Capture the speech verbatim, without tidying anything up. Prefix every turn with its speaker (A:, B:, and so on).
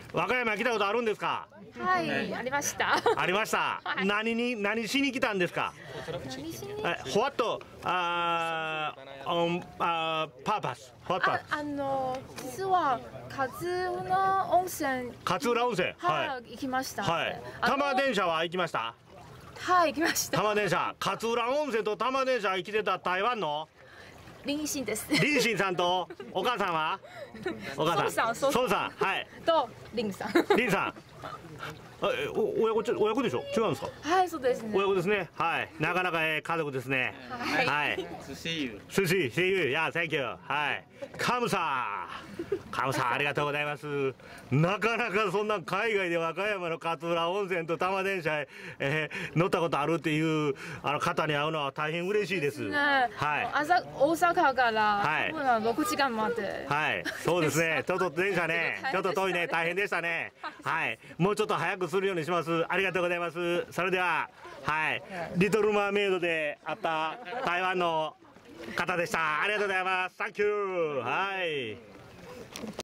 A: 和歌山来たことあるんですか？
B: はい、ありました。
A: ありました。
B: はい
A: 何に何しに来たんですか？
B: 何しに？
A: え、what あー on あー purpose what
B: あ、
A: purpose
B: あの実は勝浦温泉、
A: 勝浦温泉
B: はい、
A: はい
B: 行きました。
A: はい
B: あの
A: 多摩電車は行きました？
B: はい、行きました。
A: 多摩電車勝浦温泉と多摩電車生きてた台湾の
B: 林信です。
A: 林信さんとお母さんはお母さん
B: 孫さん
A: 孫さんはい
B: と林さん。
A: 林さんえお親子ち親子でしょ違うんですか？
B: はい、そうですね。
A: 親子ですねはいなかなかええ家族ですね
B: はい
A: はい
C: 寿司湯
A: 寿司 See you いや Thank you はいカムサカムサありがとうございますなかなかそんな海外で和歌山の勝浦温泉と多摩電車へ、えー乗ったことあるっていうあの方に会うのは大変嬉しいです
B: ね、
A: はい
B: 朝大阪から
A: はい
B: 多分ろくじかんまで。
A: はい、そうですね。ちょっと電車ね、ちょっと遠いね、大変でしたね。はい、もうちょっと早くするようにします。ありがとうございます。それでは、はい、リトルマーメイドで会った台湾の方でした。ありがとうございます。サンキュー。はい。